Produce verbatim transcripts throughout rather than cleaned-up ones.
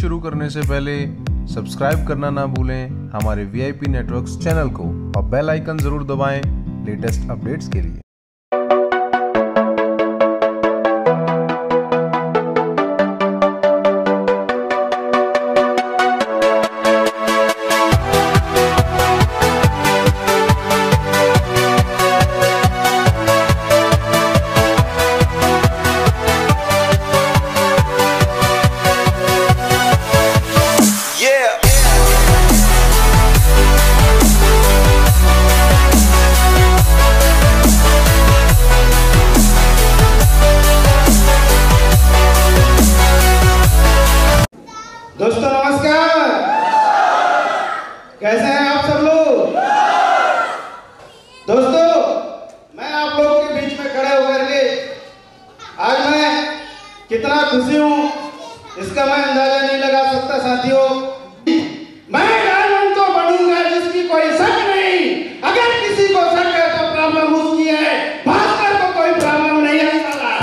शुरू करने से पहले सब्सक्राइब करना ना भूलें हमारे वीआईपी नेटवर्क्स चैनल को और बेल आइकन जरूर दबाएं लेटेस्ट अपडेट्स के लिए। दोस्तों नमस्कार, कैसे हैं आप सब लोग। दोस्तों मैं आप लोगों के बीच में खड़े होकर के आज मैं कितना खुशी हूं इसका मैं अंदाजा नहीं लगा सकता साथियों। मैं डायमंड तो बनूंगा जिसकी कोई शक नहीं, अगर किसी को शक है तो प्रॉब्लम उसकी है, भास्कर को कोई प्रॉब्लम नहीं है।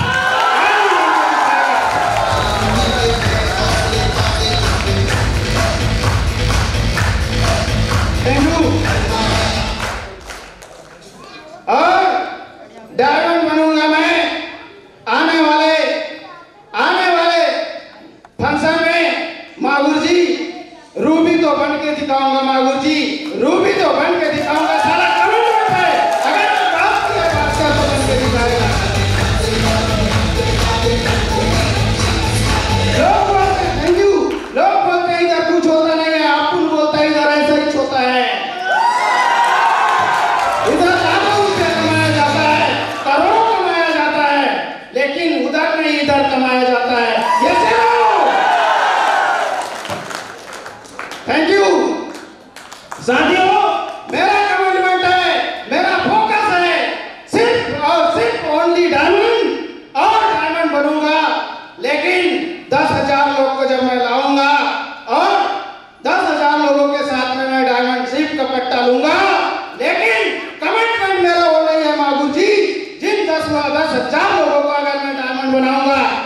और डायमंड बनूंगा मैं आने वाले आने वाले फंक्शन में। मागुर जी रूबी तो बन के दिखाऊंगा, मागुर जी रूबी तो बन के दिखाऊंगा। सारा कमेंट है, अगर बात की बात कर तो बन के दिखाएगा। लोग बोलते हैं थैंक यू, लोग बोलते हैं इधर कुछ होता नहीं है, आप कुछ बोलता है इधर ऐसा ही होता है। इधर उधर नहीं इधर कमाया जाता है। ये थैंक यू साथियों। मेरा कमिटमेंट है, मेरा फोकस है सिर्फ और सिर्फ ओनली डायमंड और डायमंड बनूंगा। लेकिन दस हजार लोग को जब मैं लाऊंगा और दस हजार लोगों के साथ में मैं डायमंड शिप का पट्टा लूंगा। लेकिन कमिटमेंट मेरा वो नहीं है मागू जी, जिन दस दस हजार लोगों को अगर मैं डायमंड बनाऊंगा